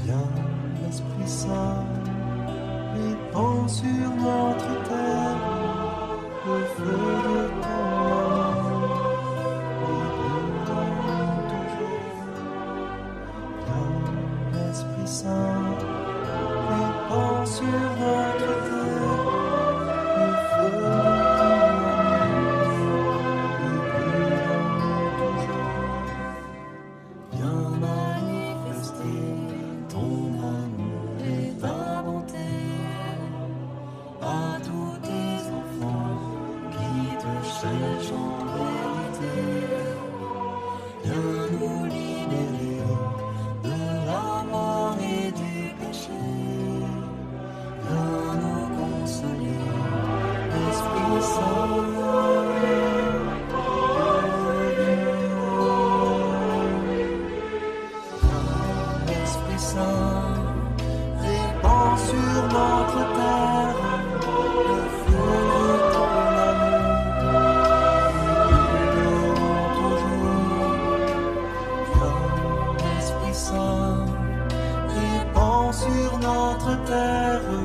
Viens, Esprit Saint, répand sur notre terre le feu de ton amour, et brûle toujours. Viens, Esprit Saint, répand sur notre terre le feu de ton amour, et brûle toujours. Viens manifester ton amour et ta bonté à tous tes enfants qui te cherchent en vérité. Viens nous libérer de la mort et du péché. Viens nous consoler, Esprit Saint. Esprit Saint, répand sur notre terre le feu de ton amour, et brûleront toujours. Viens, Esprit Saint, répand sur notre terre